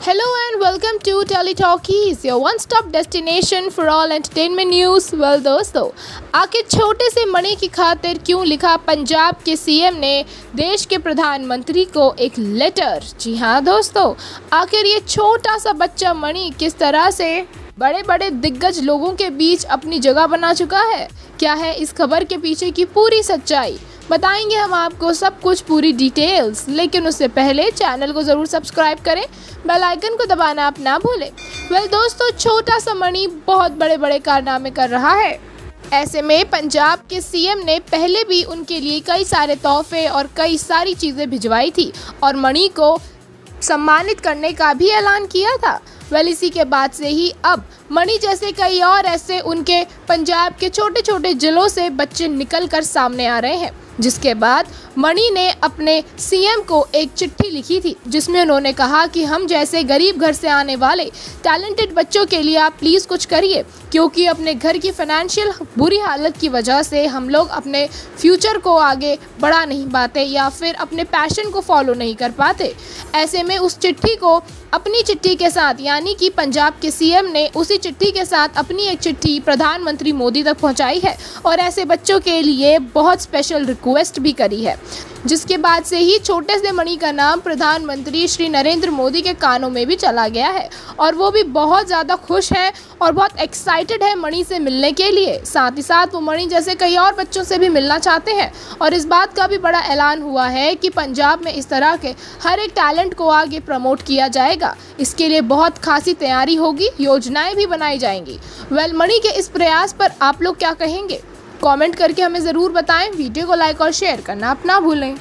Hello and welcome to Teletalkies, your one-stop destination for all entertainment news. Well दोस्तों, आखिर छोटे से मणि की खातिर क्यों लिखा पंजाब के सीएम ने देश के प्रधानमंत्री को एक लेटर। जी हाँ दोस्तों, आखिर ये छोटा सा बच्चा मणि किस तरह से बड़े बड़े दिग्गज लोगों के बीच अपनी जगह बना चुका है। क्या है इस खबर के पीछे की पूरी सच्चाई, बताएंगे हम आपको सब कुछ, पूरी डिटेल्स। लेकिन उससे पहले चैनल को ज़रूर सब्सक्राइब करें, बेल आइकन को दबाना आप ना भूलें। वेल दोस्तों, छोटा सा मणि बहुत बड़े बड़े कारनामे कर रहा है। ऐसे में पंजाब के सीएम ने पहले भी उनके लिए कई सारे तोहफे और कई सारी चीज़ें भिजवाई थी और मणि को सम्मानित करने का भी ऐलान किया था। वेल इसी के बाद से ही अब मणि जैसे कई और ऐसे उनके पंजाब के छोटे छोटे जिलों से बच्चे निकल कर सामने आ रहे हैं, जिसके बाद मणि ने अपने सीएम को एक चिट्ठी लिखी थी जिसमें उन्होंने कहा कि हम जैसे गरीब घर से आने वाले टैलेंटेड बच्चों के लिए आप प्लीज़ कुछ करिए, क्योंकि अपने घर की फाइनेंशियल बुरी हालत की वजह से हम लोग अपने फ्यूचर को आगे बढ़ा नहीं पाते या फिर अपने पैशन को फॉलो नहीं कर पाते। ऐसे में उस चिट्ठी को अपनी चिट्ठी के साथ, यानी कि पंजाब के सीएम ने उसी चिट्ठी के साथ अपनी एक चिट्ठी प्रधानमंत्री मोदी तक पहुंचाई है और ऐसे बच्चों के लिए बहुत स्पेशल रिक्वेस्ट भी करी है, जिसके बाद से ही छोटे से मणि का नाम प्रधानमंत्री श्री नरेंद्र मोदी के कानों में भी चला गया है और वो भी बहुत ज़्यादा खुश हैं और बहुत एक्साइटेड है मणि से मिलने के लिए। साथ ही साथ वो मणि जैसे कई और बच्चों से भी मिलना चाहते हैं और इस बात का भी बड़ा ऐलान हुआ है कि पंजाब में इस तरह के हर एक टैलेंट को आगे प्रमोट किया जाएगा। इसके लिए बहुत खासी तैयारी होगी, योजनाएं भी बनाई जाएंगी। वेल मणि के इस प्रयास पर आप लोग क्या कहेंगे, कमेंट करके हमें ज़रूर बताएं। वीडियो को लाइक और शेयर करना आप ना भूलें।